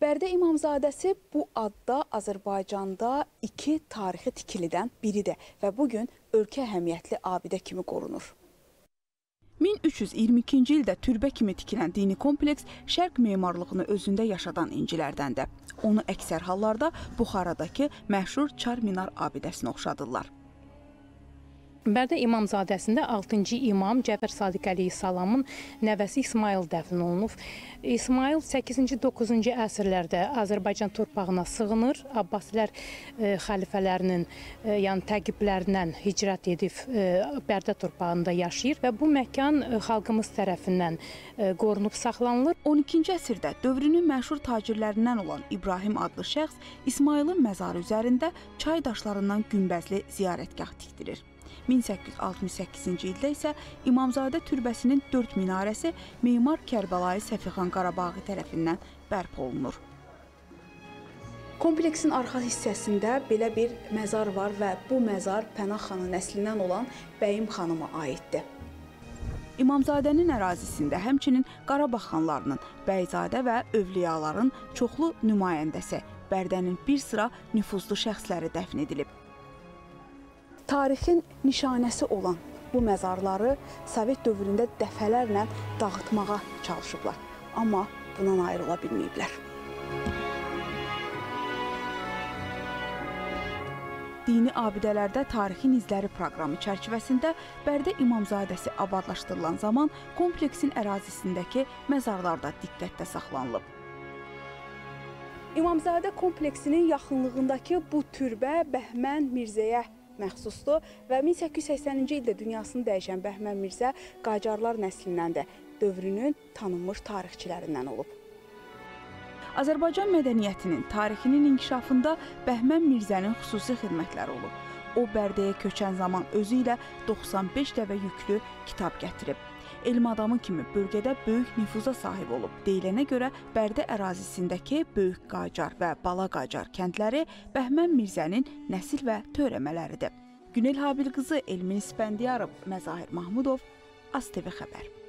Bərdə İmamzadəsi bu adda Azərbaycanda 2 tarixi tikilidən biridir və bugün ölkə əhəmiyyətli abidə kimi qorunur. 1322-ci ildə türbə kimi tikilən dini kompleks şərq memarlığını özündə yaşadan incilərdəndir. Onu əksər hallarda Buxaradakı məşhur Çar Minar abidəsinə oxşadırlar. Bərdə İmamzadəsində 6-cı imam Cəfər Sadiq Əleyhissalamın nəvəsi İsmayıl dəfn olunub. İsmayıl 8-ci, 9-cu əsrlərdə Azərbaycan torpağına sığınır. Abbasilər xəlifələrinin, yəni təqiblərindən hicrət edib Bərdə torpağında yaşayır və bu məkan xalqımız tərəfindən qorunub saxlanılır. 12-ci əsrdə dövrünün məşhur tacirlərindən olan İbrahim adlı şəxs İsmayılın məzarı üzərində çay daşlarından günbəzli ziyarətgah tikdirir. 1868-ci ildə isə İmamzadə türbəsinin 4 minarəsi memar Kərbəlayı Səfixan Qarabaği tərəfindən bərpa olunur. Kompleksin arxa hissəsində belə bir məzar var və bu məzar Pənah xanın nəslindən olan Bəyim xanıma aiddir. İmamzadənin ərazisində həmçinin Qarabağ xanlarının, Bəyzadə və övliyaların çoxlu nümayəndəsi, Bərdənin bir sıra nüfuzlu şəxsləri dəfn edilib. Tarixin nişanəsi olan bu məzarları Sovet dövründə dəfələrlə dağıtmağa çalışıblar, amma bundan ayrıla bilməyiblər. Dini abidələrdə tarixin izləri proqramı çərçivəsində Bərdə İmamzadəsi abadlaşdırılan zaman kompleksin ərazisindəki məzarlarda diqqətdə saxlanılıb. İmamzadə kompleksinin yaxınlığındakı bu türbə Bəhmən Mirzəyə məxsusdur və 1880-ci ildə dünyasını dəyişən Bəhmən Mirzə Qacarlar nəslindəndir, dövrünün tanınmış tarixçilərindən olub. Azərbaycan mədəniyyətinin, tarixinin inkişafında Bəhmən Mirzənin xüsusi xidmətləri olub. O, Bərdəyə köçən zaman özü ilə 95 dəvə yüklü kitab gətirib. Elm adamı kimi bölgədə böyük nüfuza sahib olub. Deyilənə görə Bərdə ərazisindəki Böyük Qacar və Bala Qacar kəndləri Bəhmən Mirzənin nəsil və törəmələridir. Günel Habil qızı Elmin İspəndiyarov, Məzahir Mahmudov, AzTV xəbər.